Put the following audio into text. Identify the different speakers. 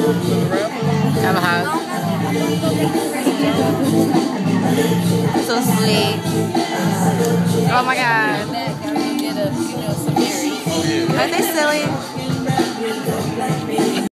Speaker 1: Have a hug. So sweet. Oh my god. Aren't they silly?